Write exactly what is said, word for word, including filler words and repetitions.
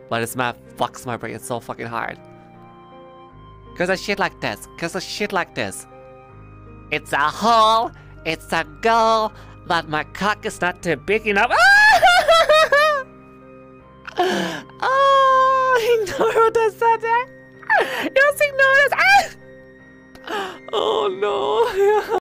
But this map fucks my brain so fucking hard. Cause of shit like this. Cause of shit like this. It's a hole. It's a goal. But my cock is not too big enough. Oh, ignore what I said there. Just ignore this. Oh no.